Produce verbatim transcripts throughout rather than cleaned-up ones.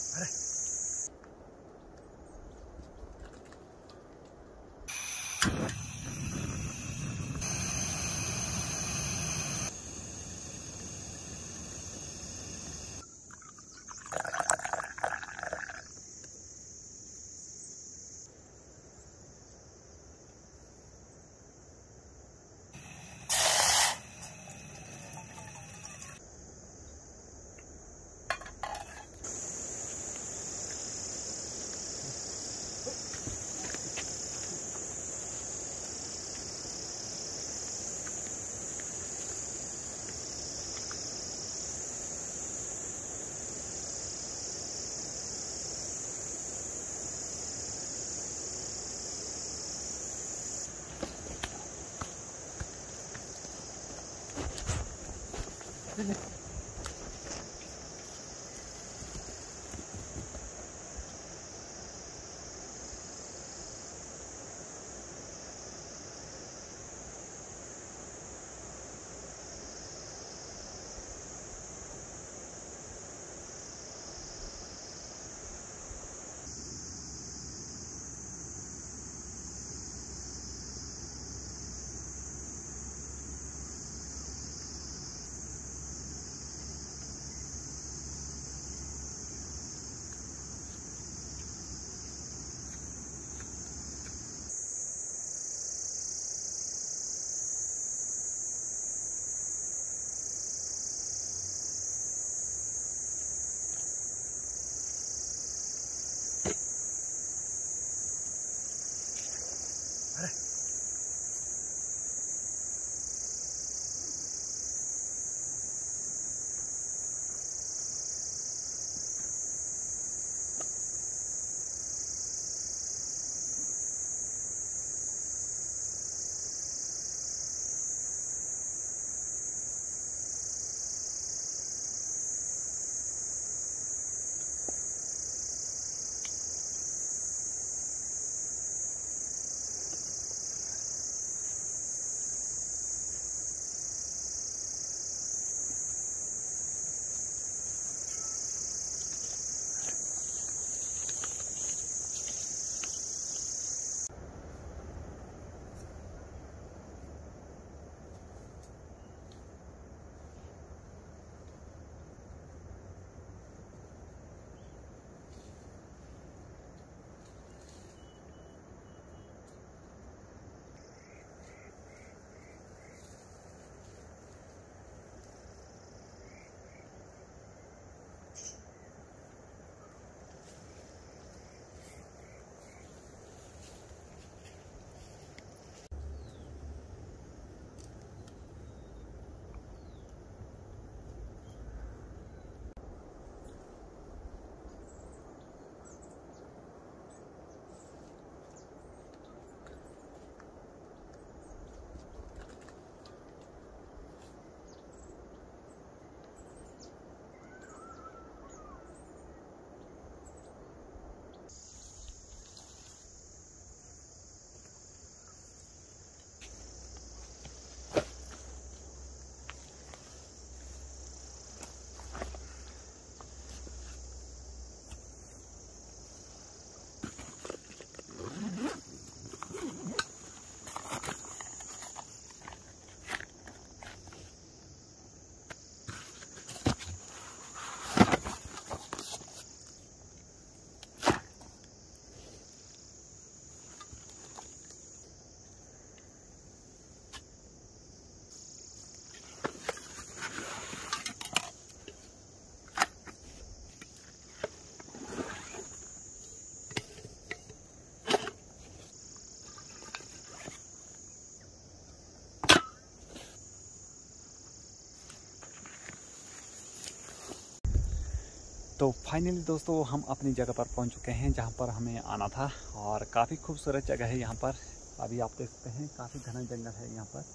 तो फाइनली दोस्तों हम अपनी जगह पर पहुंच चुके हैं जहां पर हमें आना था, और काफ़ी खूबसूरत जगह है यहाँ पर। अभी आप देख सकते हैं काफ़ी घना जंगल है यहाँ पर,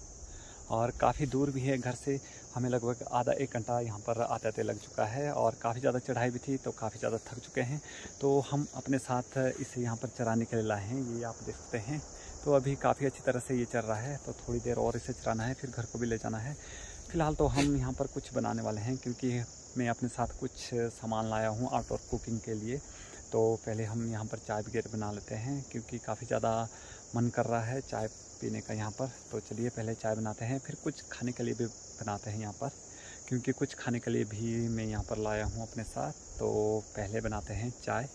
और काफ़ी दूर भी है घर से। हमें लगभग आधा एक घंटा यहाँ पर आते आते लग चुका है, और काफ़ी ज़्यादा चढ़ाई भी थी तो काफ़ी ज़्यादा थक चुके हैं। तो हम अपने साथ इसे यहाँ पर चराने के लिए लाए हैं, ये आप देख सकते हैं। तो अभी काफ़ी अच्छी तरह से ये चल रहा है, तो थोड़ी देर और इसे चराना है, फिर घर को भी ले जाना है, फ़िलहाल तो हम यहाँ पर कुछ बनाने वाले हैं, क्योंकि मैं अपने साथ कुछ सामान लाया हूँ आउटडोर कुकिंग के लिए। तो पहले हम यहाँ पर चाय वगैरह बना लेते हैं, क्योंकि काफ़ी ज़्यादा मन कर रहा है चाय पीने का यहाँ पर। तो चलिए पहले चाय बनाते हैं, फिर कुछ खाने के लिए भी बनाते हैं यहाँ पर, क्योंकि कुछ खाने के लिए भी मैं यहाँ पर लाया हूँ अपने साथ। तो पहले बनाते हैं चाय।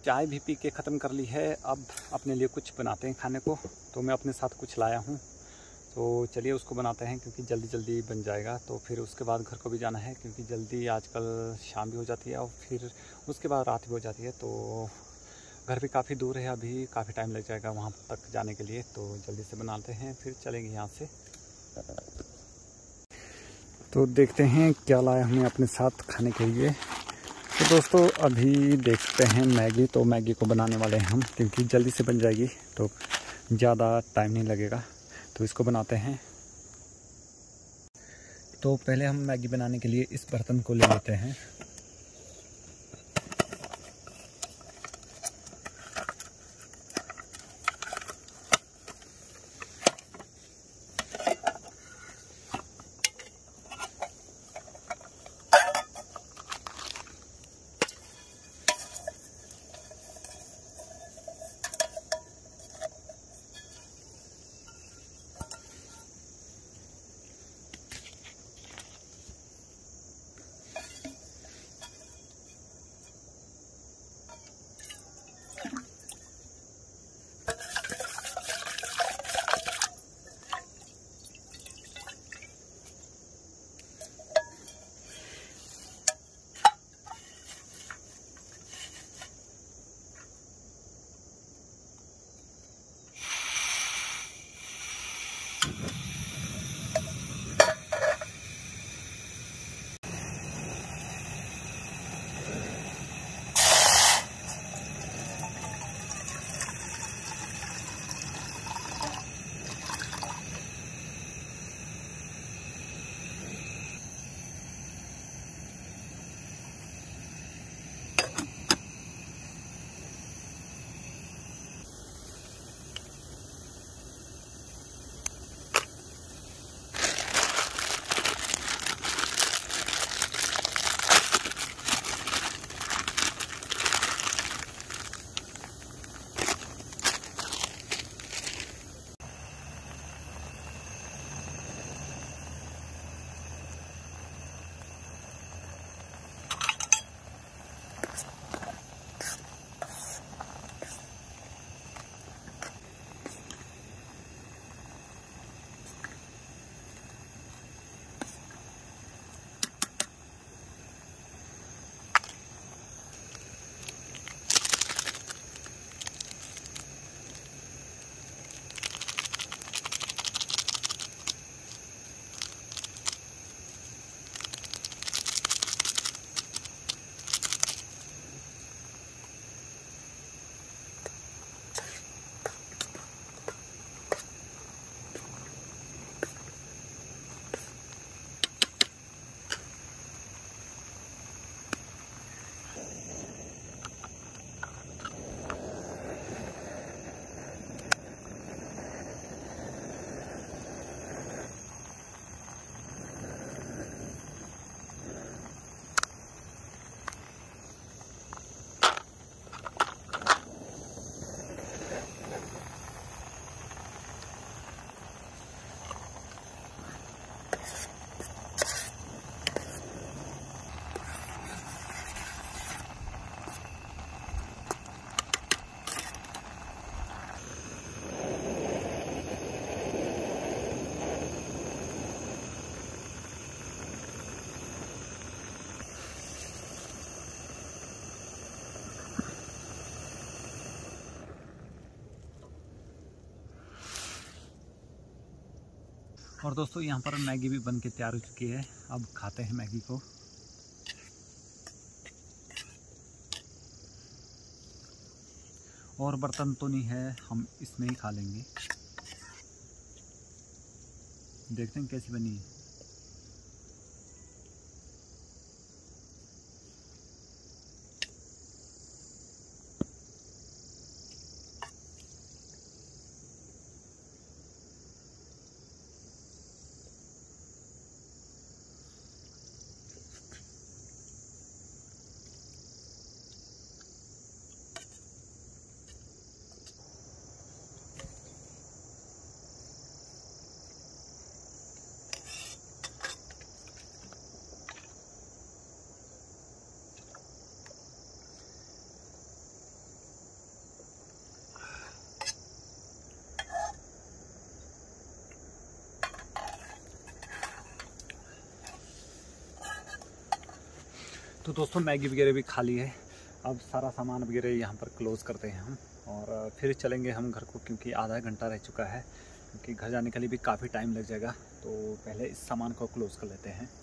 चाय भी पी के ख़त्म कर ली है। अब अपने लिए कुछ बनाते हैं खाने को। तो मैं अपने साथ कुछ लाया हूँ, तो चलिए उसको बनाते हैं क्योंकि जल्दी जल्दी बन जाएगा। तो फिर उसके बाद घर को भी जाना है क्योंकि जल्दी आजकल शाम भी हो जाती है और फिर उसके बाद रात भी हो जाती है। तो घर भी काफ़ी दूर है, अभी काफ़ी टाइम लग जाएगा वहाँ तक जाने के लिए। तो जल्दी से बनाते हैं फिर चलेंगे यहाँ से। तो देखते हैं क्या लाया हमने अपने साथ खाने के लिए। तो दोस्तों अभी देखते हैं मैगी। तो मैगी को बनाने वाले हैं हम क्योंकि जल्दी से बन जाएगी, तो ज़्यादा टाइम नहीं लगेगा। तो इसको बनाते हैं। तो पहले हम मैगी बनाने के लिए इस बर्तन को ले लेते हैं। और दोस्तों यहाँ पर मैगी भी बन के तैयार हो चुकी है। अब खाते हैं मैगी को। और बर्तन तो नहीं है, हम इसमें ही खा लेंगे। देखते हैं कैसी बनी है। तो दोस्तों मैगी वगैरह भी खा ली है, अब सारा सामान वगैरह यहाँ पर क्लोज़ करते हैं हम और फिर चलेंगे हम घर को, क्योंकि आधा घंटा रह चुका है, क्योंकि घर जाने के लिए भी काफ़ी टाइम लग जाएगा। तो पहले इस सामान को क्लोज़ कर लेते हैं।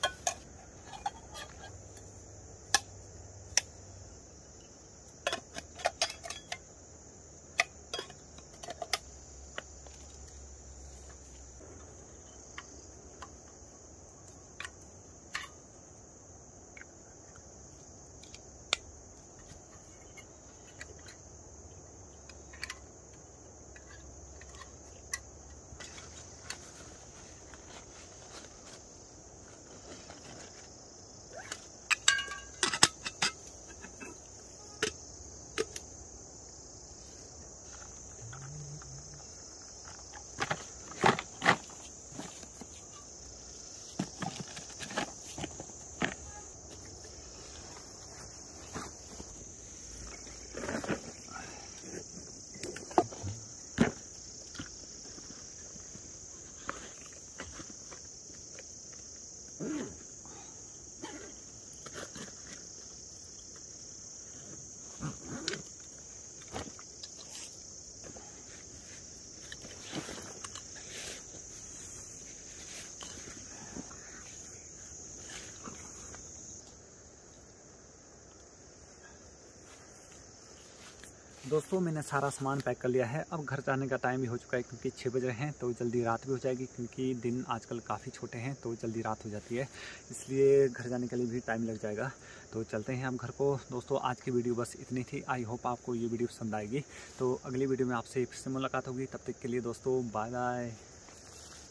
दोस्तों मैंने सारा सामान पैक कर लिया है, अब घर जाने का टाइम भी हो चुका है, क्योंकि छः बज रहे हैं तो जल्दी रात भी हो जाएगी, क्योंकि दिन आजकल काफ़ी छोटे हैं तो जल्दी रात हो जाती है, इसलिए घर जाने के लिए भी टाइम लग जाएगा। तो चलते हैं हम घर को। दोस्तों आज की वीडियो बस इतनी थी, आई होप आपको ये वीडियो पसंद आएगी। तो अगली वीडियो में आपसे फिर से मुलाकात होगी, तब तक के लिए दोस्तों बाय बाय।